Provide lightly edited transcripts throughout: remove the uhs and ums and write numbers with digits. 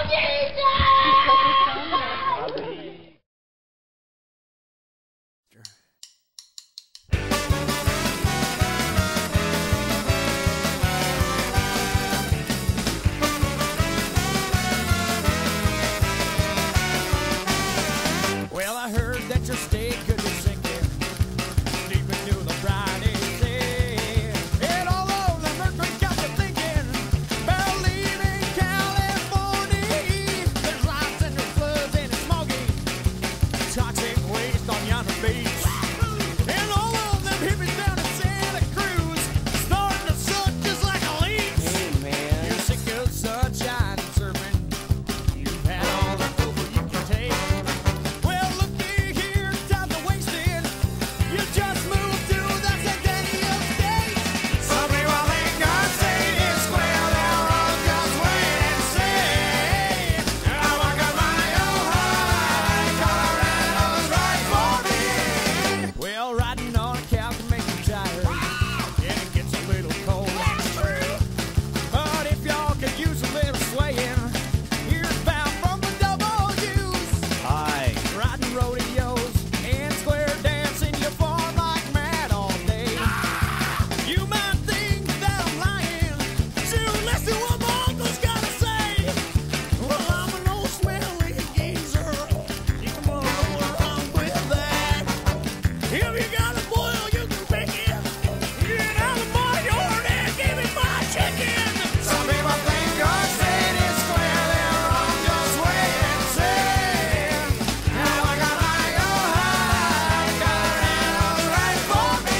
Well, I heard that your state could be sinking deep into the briny sea. And all over the mercury got you thinking about leaving California. There's lights and there's floods and it's smoggy, toxic waste on yonder beach. And all of them hippies down in Santa Cruz starting to suck just like a leech. Hey, man. You're sick of sunshine and surfing. You've had all the over you can take. Well, looky here, time to waste it. You just moved to the Centennial State. Some people think our state is square. They're all just wait and see. I walk up my Ohio, Colorado's right for me. Well, riding on a cow can make you tired, and it gets a little cold. That's true. But if y'all could use a little swaying, here's bound from the W's. Hi. Riding rodeos and square dancing, you farm like mad all day. You might think that I'm lying, so listen what my uncle's gotta say. Well, I'm an old smelly geezer. You can roll around with that. If you got a boil, you can pick it. Get out of my yard and give me my chicken. Some people think our state is square. They're wrong, just wait and see. Now I got my Ohio, Colorado's right for me.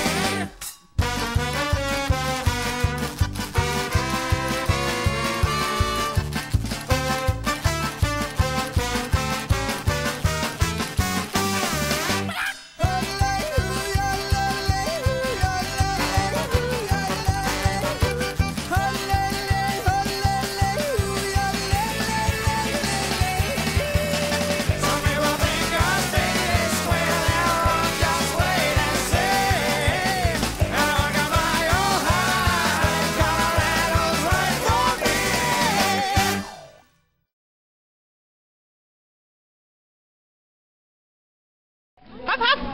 Some people think our state is square. They're wrong, just wait and see. Now I got my Ohio, Colorado's right for me. Hop, hop.